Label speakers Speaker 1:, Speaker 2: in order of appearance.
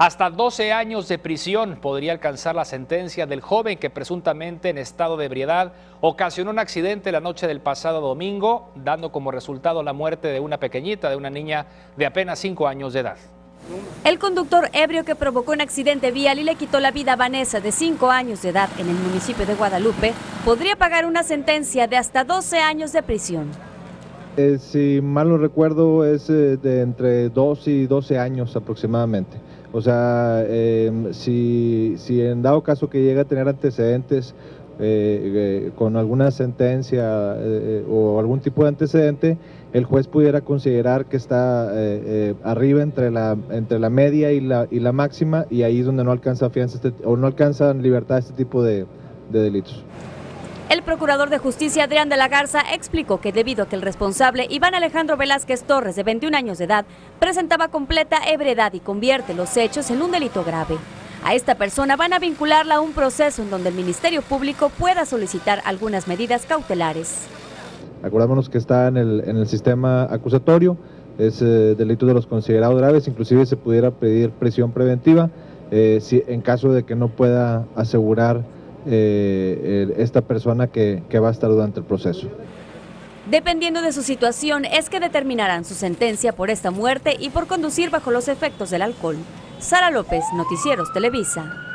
Speaker 1: Hasta 12 años de prisión podría alcanzar la sentencia del joven que presuntamente en estado de ebriedad ocasionó un accidente la noche del pasado domingo, dando como resultado la muerte de una pequeñita, de una niña de apenas 5 años de edad.
Speaker 2: El conductor ebrio que provocó un accidente vial y le quitó la vida a Vanessa, de 5 años de edad, en el municipio de Guadalupe, podría pagar una sentencia de hasta 12 años de prisión.
Speaker 3: Si mal no recuerdo, es de entre 2 y 12 años aproximadamente. O sea, si en dado caso que llegue a tener antecedentes con alguna sentencia o algún tipo de antecedente, el juez pudiera considerar que está arriba entre la media y la máxima, y ahí es donde no alcanza fianza o no alcanzan libertad este tipo de delitos.
Speaker 2: El procurador de justicia Adrián de la Garza explicó que debido a que el responsable Iván Alejandro Velázquez Torres, de 21 años de edad, presentaba completa ebriedad y convierte los hechos en un delito grave, a esta persona van a vincularla a un proceso en donde el Ministerio Público pueda solicitar algunas medidas cautelares.
Speaker 3: Acordémonos que está en el sistema acusatorio, es delito de los considerados graves, inclusive se pudiera pedir prisión preventiva en caso de que no pueda asegurar esta persona que va a estar durante el proceso.
Speaker 2: Dependiendo de su situación es que determinarán su sentencia por esta muerte y por conducir bajo los efectos del alcohol. Sara López, Noticieros Televisa.